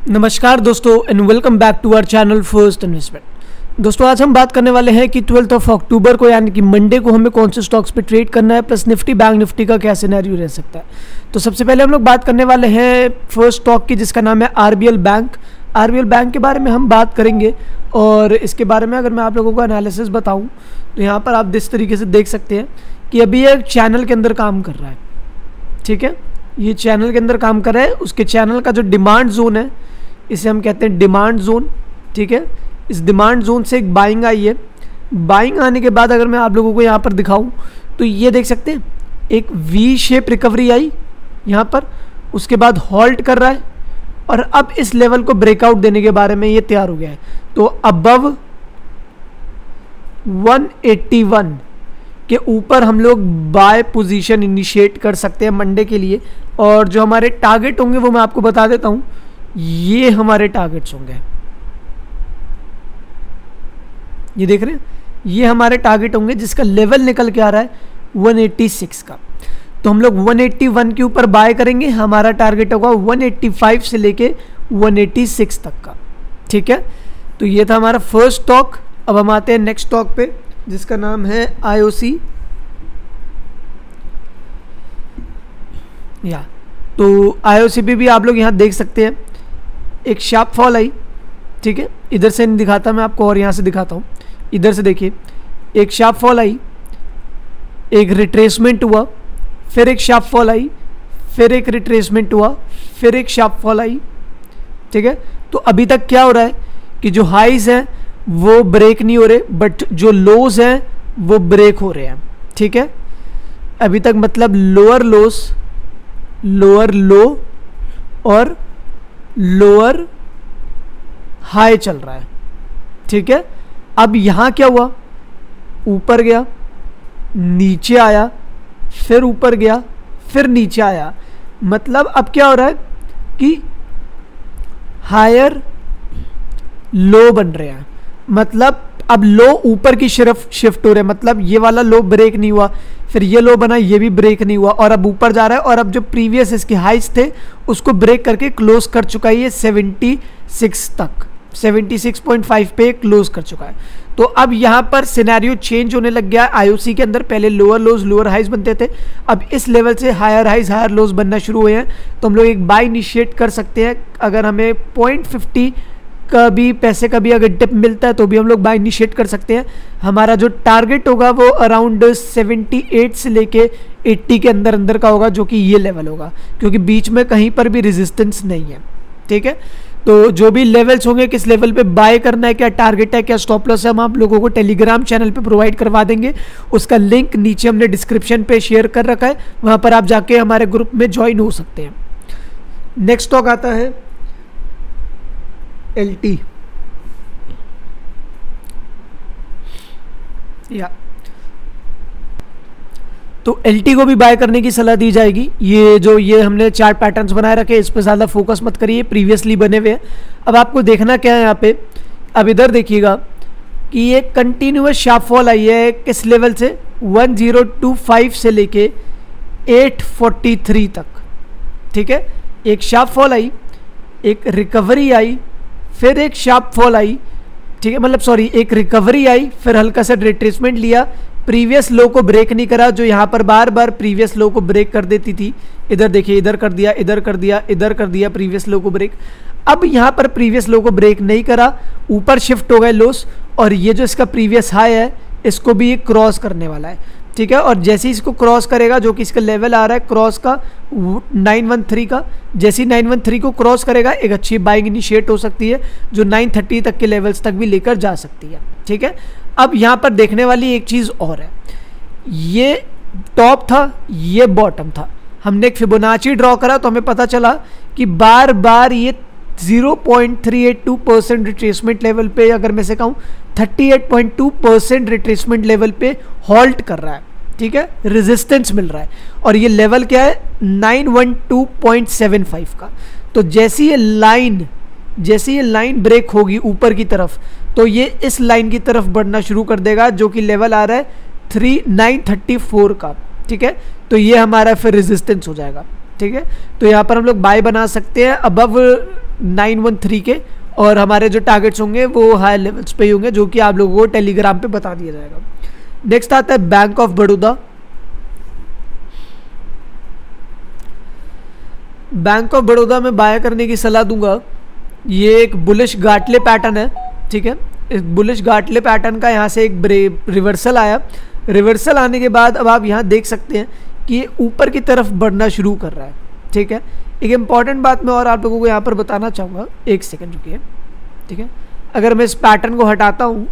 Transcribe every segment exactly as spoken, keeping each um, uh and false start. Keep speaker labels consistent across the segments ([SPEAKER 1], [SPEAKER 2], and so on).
[SPEAKER 1] नमस्कार दोस्तों and welcome back to our channel first investment. दोस्तों आज हम बात करने वाले हैं कि ट्वेल्थ ऑफ अक्टूबर को यानी कि मंडे को हमें कौन से स्टॉक्स पे ट्रेड करना है, प्लस निफ्टी बैंक निफ्टी का क्या सिनेरियो रह सकता है। तो सबसे पहले हम लोग बात करने वाले हैं फर्स्ट स्टॉक की, जिसका नाम है आरबीएल बैंक। आरबीएल बैंक के बारे में हम बात करेंगे और इसके बारे में अगर मैं आप लोगों को एनालिसिस बताऊँ तो यहाँ पर आप इस तरीके से देख सकते हैं कि अभी एक चैनल के अंदर काम कर रहा है। ठीक है, ये चैनल के अंदर काम कर रहा है। उसके चैनल का जो डिमांड जोन है इसे हम कहते हैं डिमांड जोन। ठीक है, इस डिमांड जोन से एक बाइंग आई है। बाइंग आने के बाद अगर मैं आप लोगों को यहाँ पर दिखाऊं तो ये देख सकते हैं एक वी शेप रिकवरी आई यहाँ पर, उसके बाद हॉल्ट कर रहा है और अब इस लेवल को ब्रेकआउट देने के बारे में ये तैयार हो गया है। तो अबव वन एट्टी वन के ऊपर हम लोग बाय पोजीशन इनिशिएट कर सकते हैं मंडे के लिए। और जो हमारे टारगेट होंगे वो मैं आपको बता देता हूं, ये हमारे टारगेट्स होंगे। ये देख रहे हैं, ये हमारे टारगेट होंगे जिसका लेवल निकल के आ रहा है वन एट्टी सिक्स का। तो हम लोग वन एट्टी वन के ऊपर बाय करेंगे, हमारा टारगेट होगा वन एट्टी फाइव से लेके वन एट्टी सिक्स तक का। ठीक है, तो ये था हमारा फर्स्ट स्टॉक। अब हम आते हैं नेक्स्ट स्टॉक पे जिसका नाम है आईओसी। या तो आईओसी पे भी आप लोग यहाँ देख सकते हैं एक शार्प फॉल आई। ठीक है, इधर से नहीं दिखाता मैं आपको और यहाँ से दिखाता हूँ। इधर से देखिए, एक शार्प फॉल आई, एक रिट्रेसमेंट हुआ, फिर एक शार्प फॉल आई, फिर एक रिट्रेसमेंट हुआ, फिर एक शार्प फॉल आई। ठीक है, तो अभी तक क्या हो रहा है कि जो हाइज हैं वो ब्रेक नहीं हो रहे, बट जो लोज हैं वो ब्रेक हो रहे हैं। ठीक है, अभी तक मतलब लोअर लोस, लोअर लो और लोअर हाई चल रहा है। ठीक है, अब यहां क्या हुआ, ऊपर गया, नीचे आया, फिर ऊपर गया, फिर नीचे आया। मतलब अब क्या हो रहा है कि हायर लो बन रहे हैं। मतलब अब लो ऊपर की तरफ शिफ्ट हो रहे हैं। मतलब ये वाला लो ब्रेक नहीं हुआ, फिर ये लो बना, ये भी ब्रेक नहीं हुआ और अब ऊपर जा रहा है। और अब जो प्रीवियस इसके हाइस थे उसको ब्रेक करके क्लोज कर चुका है ये सेवेंटी सिक्स तक, सेवेंटी सिक्स पॉइंट फाइव पे क्लोज कर चुका है। तो अब यहाँ पर सिनेरियो चेंज होने लग गया आईओसी के अंदर। पहले लोअर लोज लोअर हाइज बनते थे, अब इस लेवल से हायर हाइज हायर लोज बनना शुरू हुए हैं। तो हम लोग एक बाय इनिशिएट कर सकते हैं। अगर हमें पॉइंट फिफ्टी का भी पैसे का भी अगर डिप मिलता है तो भी हम लोग बाय इनिशिएट कर सकते हैं। हमारा जो टारगेट होगा वो अराउंड सेवेंटी एट से लेके एट्टी के अंदर अंदर का होगा, जो कि ये लेवल होगा, क्योंकि बीच में कहीं पर भी रेजिस्टेंस नहीं है। ठीक है, तो जो भी लेवल्स होंगे, किस लेवल पे बाय करना है, क्या टारगेट है, क्या स्टॉप लॉस है, हम आप लोगों को टेलीग्राम चैनल पे प्रोवाइड करवा देंगे। उसका लिंक नीचे हमने डिस्क्रिप्शन पे शेयर कर रखा है, वहां पर आप जाके हमारे ग्रुप में ज्वाइन हो सकते हैं। नेक्स्ट स्टॉक आता है एलटी। या तो एलटी को भी बाय करने की सलाह दी जाएगी। ये जो ये हमने चार्ट पैटर्न्स बनाए रखे, इस पे ज़्यादा फोकस मत करिए, प्रीवियसली बने हुए हैं। अब आपको देखना क्या है यहाँ पे, अब इधर देखिएगा कि ये कंटिन्यूअस शार्प फॉल आई है। किस लेवल से, वन ज़ीरो टू फाइव से लेके एट फोर्टी थ्री तक। ठीक है, एक शार्प फॉल आई, एक रिकवरी आई, फिर एक शार्प फॉल आई। ठीक है, मतलब सॉरी एक रिकवरी आई, फिर हल्का सा रिट्रेसमेंट लिया, प्रीवियस लो को ब्रेक नहीं करा, जो यहाँ पर बार बार प्रीवियस लो को ब्रेक कर देती थी। इधर देखिए, इधर कर दिया, इधर कर दिया, इधर कर दिया प्रीवियस लो को ब्रेक। अब यहाँ पर प्रीवियस लो को ब्रेक नहीं करा, ऊपर शिफ्ट हो गए लोस, और ये जो इसका प्रीवियस हाई है इसको भी क्रॉस करने वाला है। ठीक है, और जैसे ही इसको क्रॉस करेगा, जो कि इसका लेवल आ रहा है क्रॉस का नाइन वन थ्री का, जैसे ही नाइन वन थ्री को क्रॉस करेगा एक अच्छी बाइंग इनिशिएट हो सकती है, जो नाइन थर्टी तक के लेवल्स तक भी लेकर जा सकती है। ठीक है, अब यहाँ पर देखने वाली एक चीज़ और है, ये टॉप था, ये बॉटम था। हमने एक फिबोनाची ड्रॉ करा तो हमें पता चला कि बार बार ये zero point three eight two percent retracement level पे, अगर मैं से कहूँ thirty eight point two percent retracement level पे हॉल्ट कर रहा है। ठीक है, रेजिस्टेंस मिल रहा है और ये लेवल क्या है, nine one two point seven five का। तो जैसी ये लाइन जैसे ये लाइन ब्रेक होगी ऊपर की तरफ, तो ये इस लाइन की तरफ बढ़ना शुरू कर देगा, जो कि लेवल आ रहा है थ्री नाइन थर्टी फोर का। ठीक है, तो ये हमारा फिर रेजिस्टेंस हो जाएगा। ठीक है, तो यहाँ पर हम लोग बाय बना सकते हैं अबव नाइन वन थ्री के, और हमारे जो टारगेट्स होंगे वो हायर लेवल्स पे ही होंगे, जो कि आप लोगों को टेलीग्राम पे बता दिया जाएगा। नेक्स्ट आता है bank of Baroda. Bank of Baroda में बाय करने की सलाह दूंगा। ये एक बुलिश गाटले पैटर्न है, ठीक है। इस बुलिश गाटले पैटर्न का यहाँ से एक रिवर्सल आया। रिवर्सल आने के बाद अब आप यहाँ देख सकते हैं कि ये ऊपर की तरफ बढ़ना शुरू कर रहा है, ठीक है। एक इम्पॉर्टेंट बात मैं और आप लोगों को यहाँ पर बताना चाहूँगा, एक सेकंड रुकिए, ठीक है। अगर मैं इस पैटर्न को हटाता हूँ,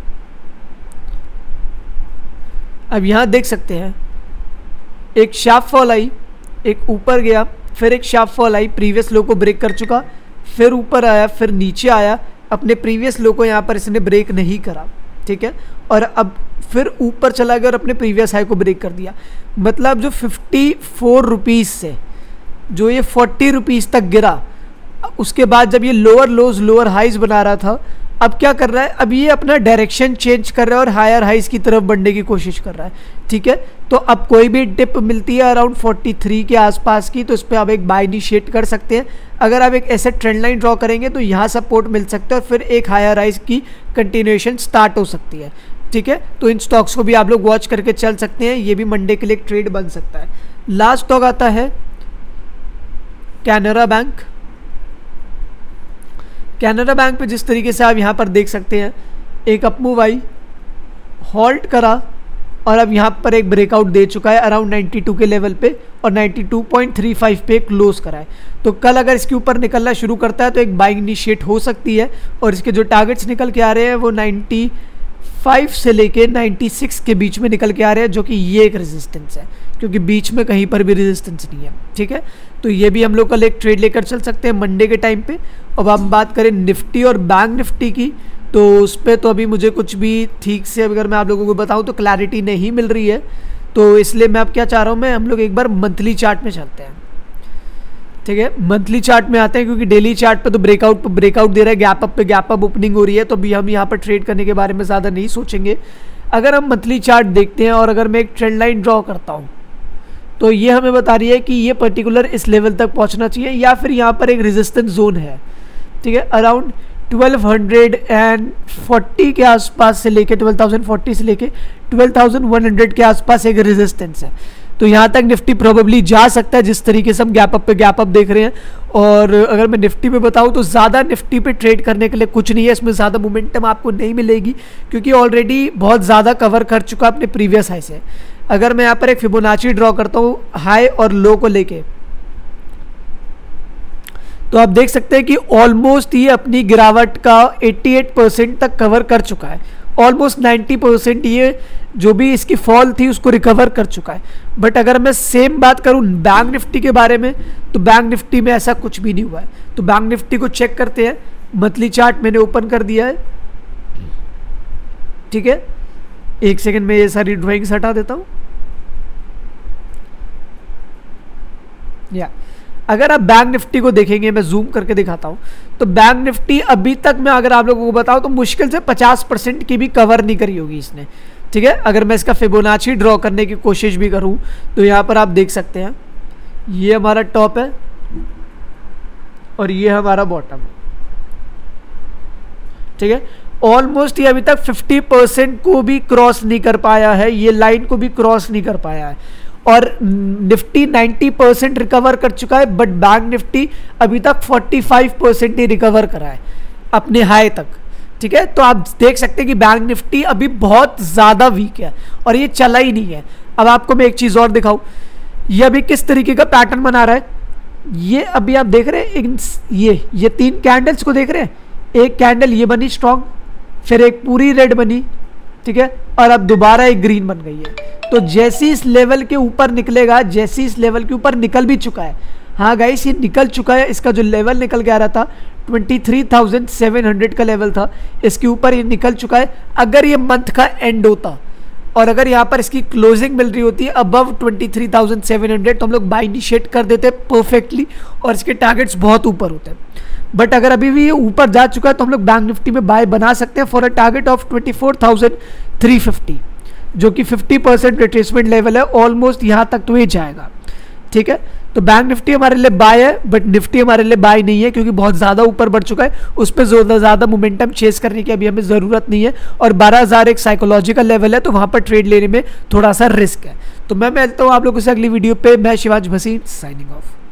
[SPEAKER 1] अब यहाँ देख सकते हैं एक शार्प फॉल आई, एक ऊपर गया, फिर एक शार्प फॉल आई, प्रीवियस लो को ब्रेक कर चुका, फिर ऊपर आया, फिर नीचे आया, अपने प्रीवियस लो को यहाँ पर इसने ब्रेक नहीं करा, ठीक है। और अब फिर ऊपर चला गया और अपने प्रीवियस हाई को ब्रेक कर दिया। मतलब जो फिफ्टी फोर रुपीज़ से जो ये फोर्टी रुपीज़ तक गिरा, उसके बाद जब ये लोअर लोज लोअर हाइज बना रहा था, अब क्या कर रहा है, अब ये अपना डायरेक्शन चेंज कर रहा है और हायर हाइज की तरफ बढ़ने की कोशिश कर रहा है, ठीक है। तो अब कोई भी डिप मिलती है अराउंड फोर्टी थ्री के आसपास की, तो इस पर आप एक बाय इनिशिएट कर सकते हैं। अगर आप एक ऐसे ट्रेंड लाइन ड्रॉ करेंगे तो यहाँ सपोर्ट मिल सकता है और फिर एक हायर हाइज की कंटिन्यूएशन स्टार्ट हो सकती है, ठीक है। तो इन स्टॉक्स को भी आप लोग वॉच करके चल सकते हैं, ये भी मंडे के लिए एक ट्रेड बन सकता है। लास्ट स्टॉक आता है कैनरा बैंक। कैनरा बैंक पे जिस तरीके से आप यहाँ पर देख सकते हैं, एक अपमूव आई, हॉल्ट करा और अब यहाँ पर एक ब्रेकआउट दे चुका है अराउंड नाइन्टी टू के लेवल पे और ninety two point three five पे क्लोज करा है। तो कल अगर इसके ऊपर निकलना शुरू करता है तो एक बाइंग इनिशिएट हो सकती है और इसके जो टारगेट्स निकल के आ रहे हैं वो नाइन्टी फाइव से लेके नाइन्टी सिक्स के बीच में निकल के आ रहे हैं, जो कि ये एक रेजिस्टेंस है, क्योंकि बीच में कहीं पर भी रेजिस्टेंस नहीं है, ठीक है। तो ये भी हम लोग कल एक ट्रेड लेकर चल सकते हैं मंडे के टाइम पे। अब हम बात करें निफ्टी और बैंक निफ्टी की, तो उस पर तो अभी मुझे कुछ भी ठीक से अगर मैं आप लोगों को बताऊं तो क्लैरिटी नहीं मिल रही है, तो इसलिए मैं अब क्या चाह रहा हूं, मैं हम लोग एक बार मंथली चार्ट में चलते हैं, ठीक है। मंथली चार्ट में आते हैं क्योंकि डेली चार्ट पे तो ब्रेकआउट पे ब्रेकआउट दे रहा है, गैप अप पे गैप अप ओपनिंग हो रही है, तो अभी हम यहाँ पर ट्रेड करने के बारे में ज़्यादा नहीं सोचेंगे। अगर हम मंथली चार्ट देखते हैं और अगर मैं एक ट्रेंड लाइन ड्रॉ करता हूँ तो ये हमें बता रही है कि ये पर्टिकुलर इस लेवल तक पहुँचना चाहिए या फिर यहाँ पर एक रेजिस्टेंस जोन है, ठीक है। अराउंड ट्वेल्व हंड्रेड फोर्टी के आसपास से लेके ट्वेल्व थाउजेंड फोर्टी से लेके ट्वेल्व थाउजेंड वन हंड्रेड के आसपास एक रेजिस्टेंस है, तो यहाँ तक निफ्टी प्रोबेबली जा सकता है जिस तरीके से हम गैप अप पे गैप अप देख रहे हैं। और अगर मैं निफ्टी पे बताऊँ तो ज़्यादा निफ्टी पे ट्रेड करने के लिए कुछ नहीं है, इसमें ज़्यादा मोमेंटम आपको नहीं मिलेगी क्योंकि ऑलरेडी बहुत ज़्यादा कवर कर चुका अपने प्रीवियस हाई से। अगर मैं यहाँ पर एक फिबोनाची ड्रॉ करता हूँ हाई और लो को लेके, तो आप देख सकते हैं कि ऑलमोस्ट ये अपनी गिरावट का अठासी परसेंट तक कवर कर चुका है, ऑलमोस्ट नाइन्टी परसेंट ये जो भी इसकी फॉल थी उसको रिकवर कर चुका है। बट अगर मैं सेम बात करूं बैंक निफ्टी के बारे में, तो बैंक निफ्टी में ऐसा कुछ भी नहीं हुआ है। तो बैंक निफ्टी को चेक करते हैं, मंथली चार्ट मैंने ओपन कर दिया है, ठीक है। एक सेकंड में ये सारी ड्राइंग्स हटा देता हूं। या अगर आप बैंक निफ्टी को देखेंगे, मैं जूम करके दिखाता हूं, तो बैंक निफ्टी अभी तक मैं अगर आप लोगों को बताऊं तो मुश्किल से पचास परसेंट की भी कवर नहीं करी होगी इसने, ठीक है। अगर मैं इसका फिबोनाची ड्रॉ करने की कोशिश भी करूं तो यहां पर आप देख सकते हैं ये हमारा टॉप है और ये हमारा बॉटम है, ठीक है। ऑलमोस्ट ये अभी तक फिफ्टी परसेंट को भी क्रॉस नहीं कर पाया है, ये लाइन को भी क्रॉस नहीं कर पाया है और निफ्टी नाइन्टी परसेंट रिकवर कर चुका है, बट बैंक निफ्टी अभी तक फोर्टी फाइव परसेंट ही रिकवर करा है अपने हाई तक, ठीक है। तो आप देख सकते हैं कि बैंक निफ्टी अभी बहुत ज़्यादा वीक है और ये चला ही नहीं है। अब आपको मैं एक चीज़ और दिखाऊं, ये अभी किस तरीके का पैटर्न बना रहा है। ये अभी आप देख रहे हैं, ये ये तीन कैंडल्स को देख रहे हैं, एक कैंडल ये बनी स्ट्रॉन्ग, फिर एक पूरी रेड बनी, ठीक है, और अब दोबारा एक ग्रीन बन गई है। तो जैसे इस लेवल के ऊपर निकलेगा, जैसे इस लेवल के ऊपर निकल भी चुका है, हाँ गाइस ये निकल चुका है, इसका जो लेवल निकल के आ रहा था twenty three thousand seven hundred का लेवल था, इसके ऊपर ये निकल चुका है। अगर ये मंथ का एंड होता और अगर यहाँ पर इसकी क्लोजिंग मिल रही होती है above twenty three thousand seven hundred, तो हम लोग बाय इनिशिएट कर देते परफेक्टली और इसके टारगेट्स बहुत ऊपर होते हैं। बट अगर अभी भी ये ऊपर जा चुका है तो हम लोग बैंक निफ्टी में बाय बना सकते हैं for a target of twenty four thousand three fifty, जो कि फिफ्टी परसेंट रिट्रेसमेंट लेवल है, ऑलमोस्ट यहाँ तक तो ये जाएगा, ठीक है। तो बैंक निफ्टी हमारे लिए बाय है, बट निफ्टी हमारे लिए बाय नहीं है क्योंकि बहुत ज़्यादा ऊपर बढ़ चुका है, उस पर ज़्यादा मोमेंटम चेस करने की अभी हमें ज़रूरत नहीं है, और बारह हज़ार एक साइकोलॉजिकल लेवल है, तो वहाँ पर ट्रेड लेने में थोड़ा सा रिस्क है। तो मैं मिलता हूँ आप लोगों से अगली वीडियो पे। मैं शिवाज भसीन, साइनिंग ऑफ।